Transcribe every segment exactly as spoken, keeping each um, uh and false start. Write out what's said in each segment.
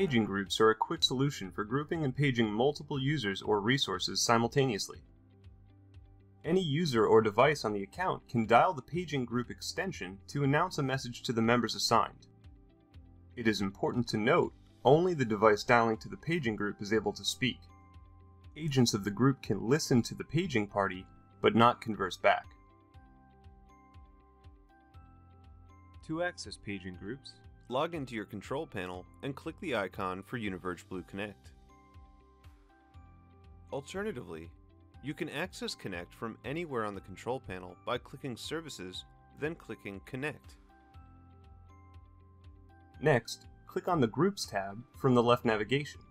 Paging groups are a quick solution for grouping and paging multiple users or resources simultaneously. Any user or device on the account can dial the paging group extension to announce a message to the members assigned. It is important to note, only the device dialing to the paging group is able to speak. Agents of the group can listen to the paging party, but not converse back. To access paging groups, log into your control panel and click the icon for UNIVERGE Blue Connect. Alternatively, you can access Connect from anywhere on the control panel by clicking Services, then clicking Connect. Next, click on the Groups tab from the left navigation.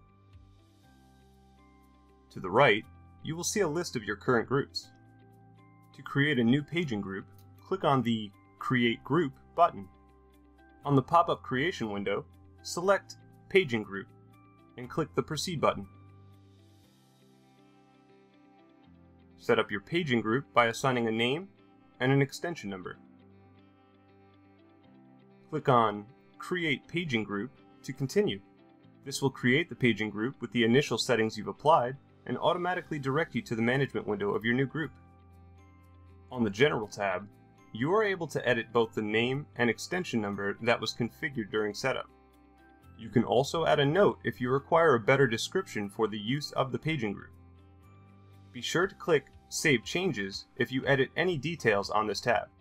To the right, you will see a list of your current groups. To create a new paging group, click on the Create Group button. On the pop-up creation window, select Paging Group and click the Proceed button. Set up your paging group by assigning a name and an extension number. Click on Create Paging Group to continue. This will create the paging group with the initial settings you've applied and automatically direct you to the management window of your new group. On the General tab, you are able to edit both the name and extension number that was configured during setup. You can also add a note if you require a better description for the use of the paging group. Be sure to click Save Changes if you edit any details on this tab.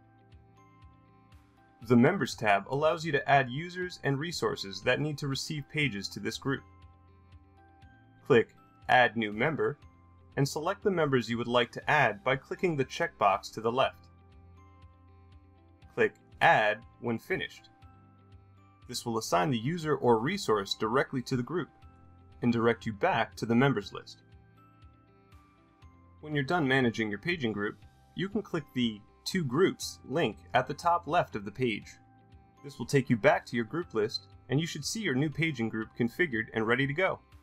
The Members tab allows you to add users and resources that need to receive pages to this group. Click Add New Member and select the members you would like to add by clicking the checkbox to the left. Click Add when finished. This will assign the user or resource directly to the group and direct you back to the members list. When you're done managing your paging group, you can click the To Groups link at the top left of the page. This will take you back to your group list, and you should see your new paging group configured and ready to go.